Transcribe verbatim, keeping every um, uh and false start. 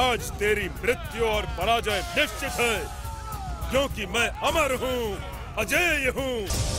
आज तेरी मृत्यु और पराजय निश्चित है, क्योंकि मैं अमर हूँ, अजेय हूँ।